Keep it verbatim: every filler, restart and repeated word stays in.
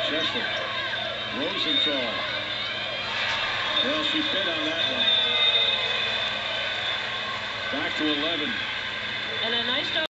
Cheslek. Rosenthal. Well, she bit on that one. Back to eleven. And a nice job.